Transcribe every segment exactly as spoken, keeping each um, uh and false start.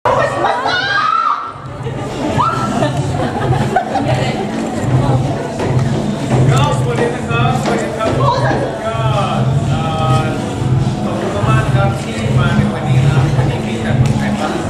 ก็สวัสดีนะครับสวัสดีครับก็ขอบคุณมากครับที่มาในวันนี้นะวันนี้มีแต่คนไทยบ้าง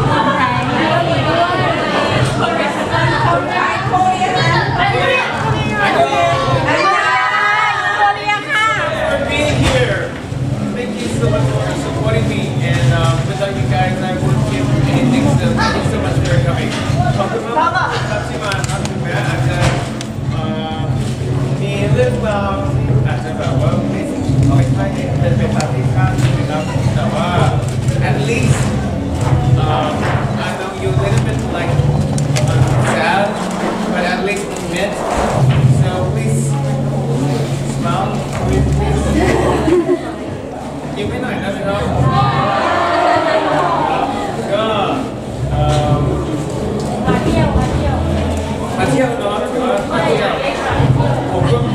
supporting me and um, without you guys I wouldn't give anything so thank you so much for coming ขอบคุณมากครับที่มาครับถึงแม้อาจจะมีเรื่องราวที่อาจจะแบบว่าไม่น้อยค่เป็นเป็นตามที่คาดนะครับแต่ว่า at least um, I know you a little bit like um, sad but at least admit so please smile please please ยิ้มให้หน่อยได้ไหมครับก็มาเที่ยวมาเที่ยวมาเที่ยวเนาะถือว่ามาเที่ยวผมก็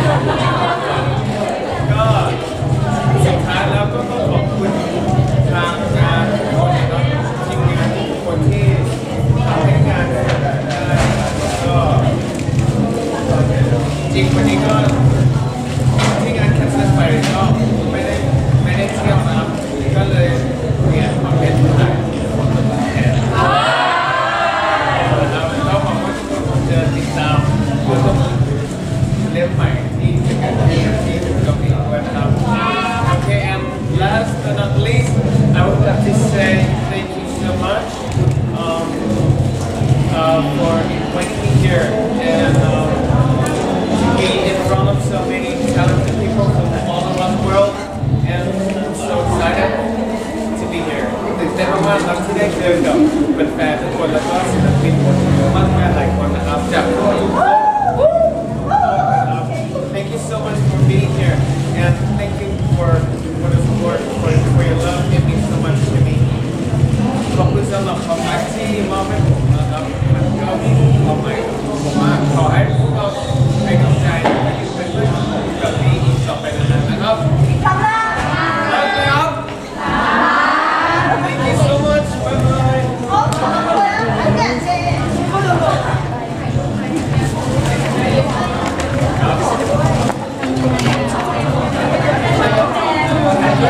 ก็สุดท้ายแล้วก็ต้องขอบคุณทางงานคนนะครับทีมงานทุกคนที่ทำให้งานได้ก็จริงวันนี้ก็ที่งานแคสเซิลไปก็ไม่ได้ไม่ได้เที่ยวนะครับก็เลยเรียนมาเป็นแทนแล้วหวังว่าทุกคนจะติดตามเรื่องเล่มใหม่ที่จะเกิดขึ้นที่เรามีด้วยนะครับ Okay and last but not least I would like to say thank you so much um, uh, for inviting me here and um, to be in front of so many talented people from all around the world and I'm so excited to be here ตื่นเต้นมากๆครับที่ได้เจอกับแฟนๆทุกคนแล้วก็ศิลปินมากมายหลายคนนะครับจากทั่วทุกโลก Thank you so much for being here and thank you for for the support for for your love it means so much to me ขอบคุณสำหรับความรักที่มอบให้ผมนะครับมันก็มีความหมายกับผมมากขอให้พวกเราให้กำลังใจและอยู่เป็นเพื่อนกับนี้อีกต่อไปนานๆนะครับThank you so much. Bye bye.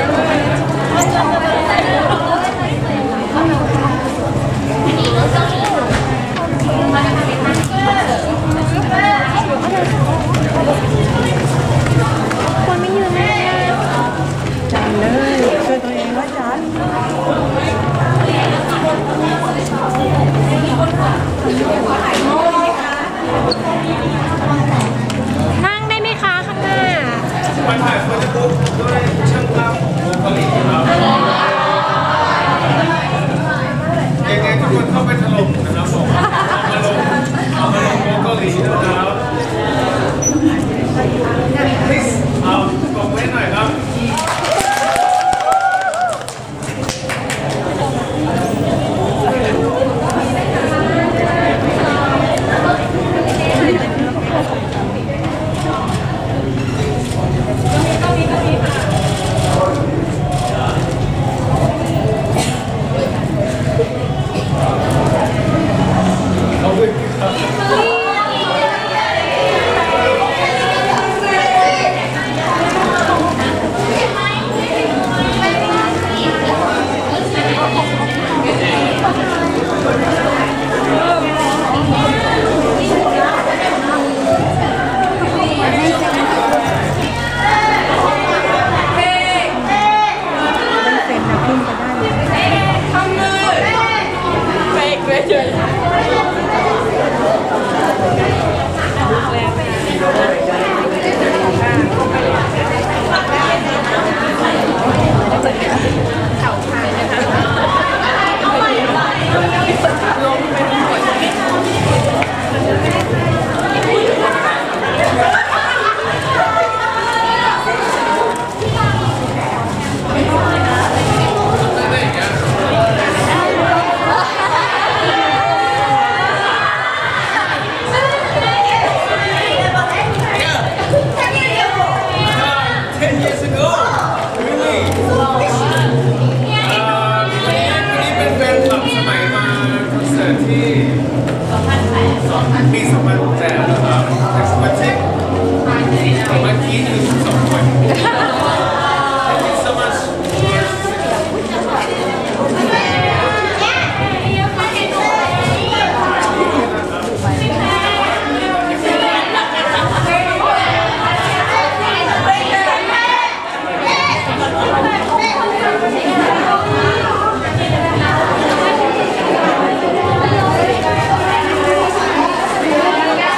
Thank you. ปีสองพันแปดนะครับแต่สมาชิกเมื่อกี้อยู่สองคน Thank you so much Hãy subscribe cho kênh Ghiền Mì Gõ để không bỏ lỡ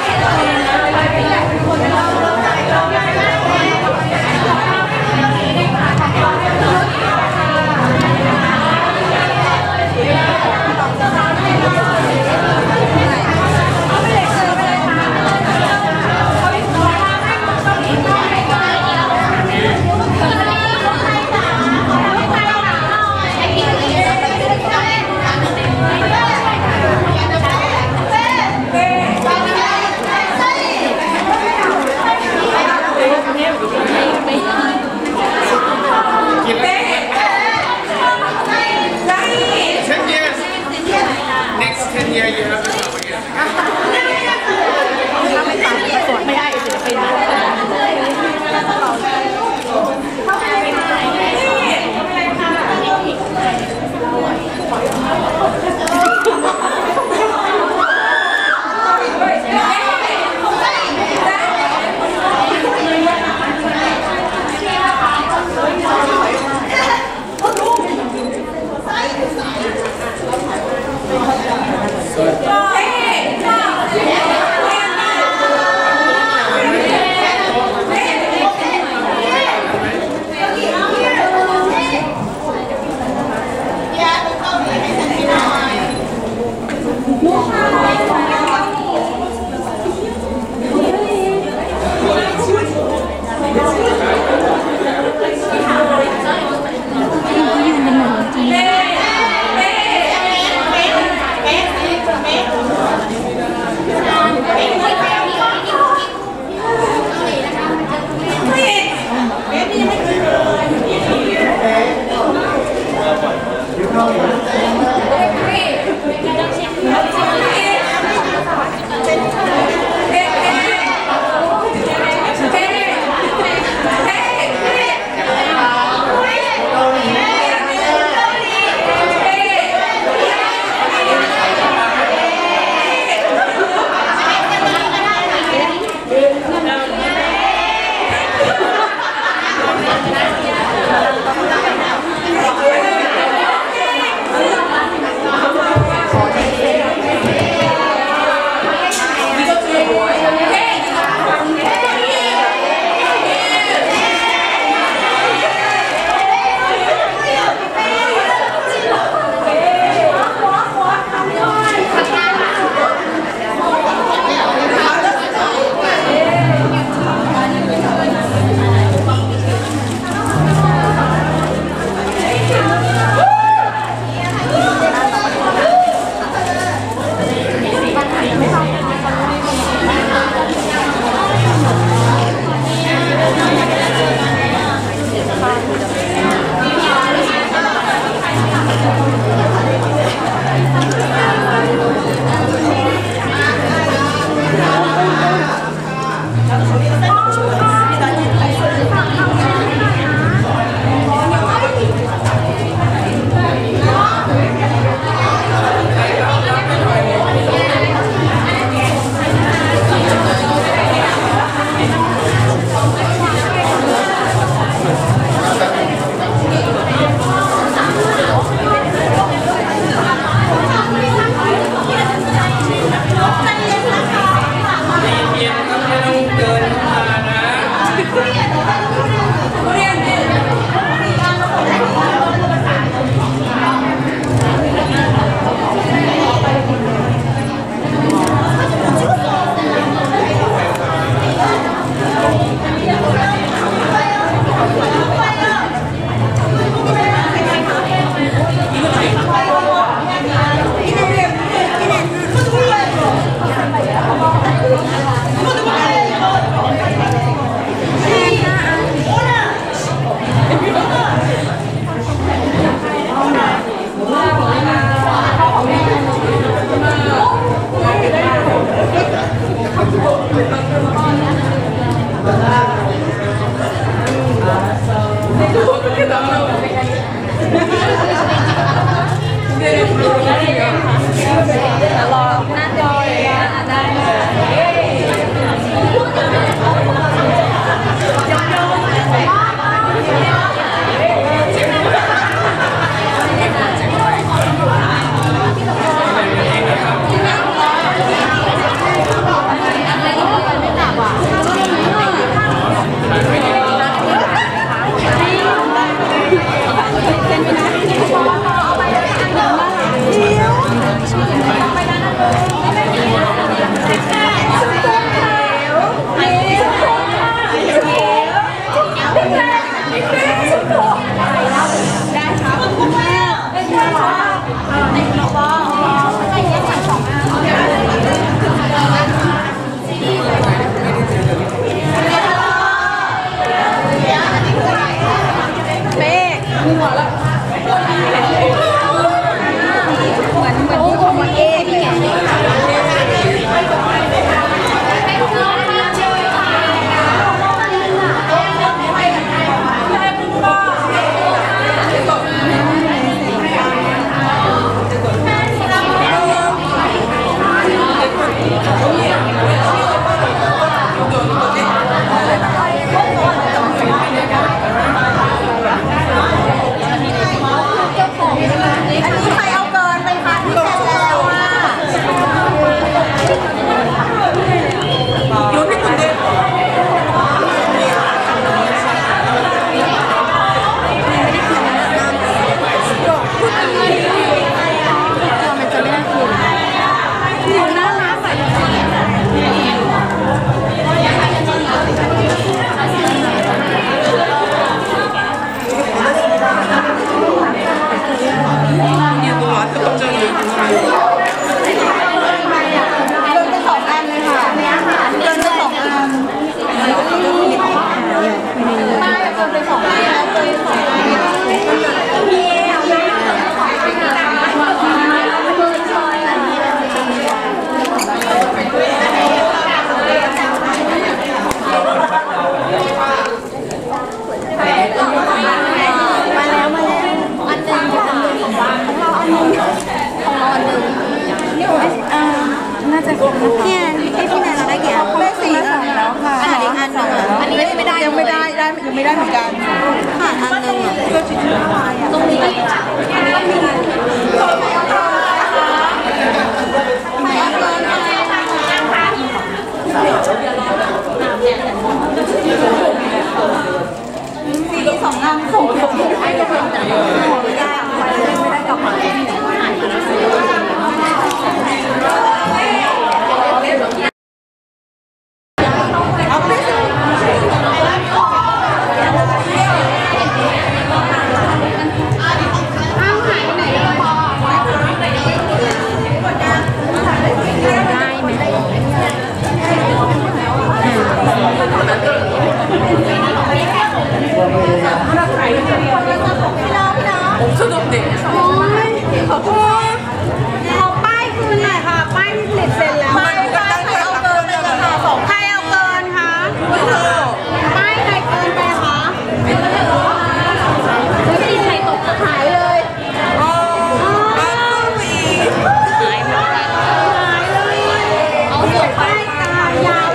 รอหน้าจอเลยนะได้ยังไม่ได้เหมือนกันค่ะอันนึงตรงนี้สี่สองอันส่งให้กำลังใจไม่ได้ไม่ได้กลับมาขอโทษขอป้ายคืนหน่อยค่ะป้ายที่ผลิตเสร็จแล้วป้ายป้ายใครเอาเกินไปค่ะสองใครเอาเกินคะป้ายใครเกินไปคะไม่มีใครตกหายเลยโอ้ป้ายหายหมดหายเลยเอาเสือป้ายตายาว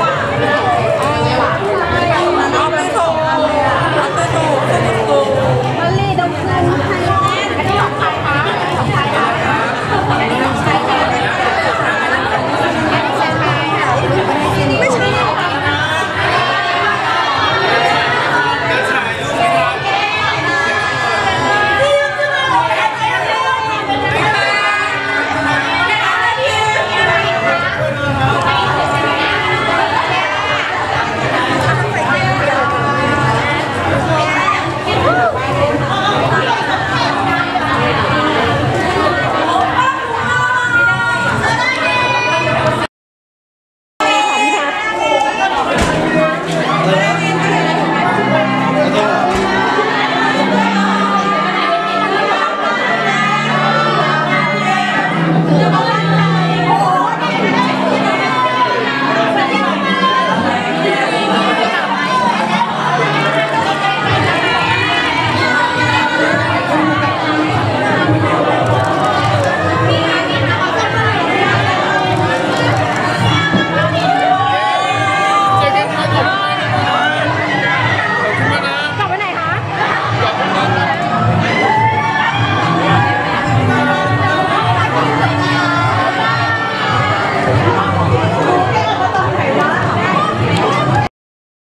เอาไปส่งเอาไปส่งมาลีดงคืนให้แน่อันนี้ของใครคะของใครคะใช่ค่ะไม่ใช่เดี๋ยว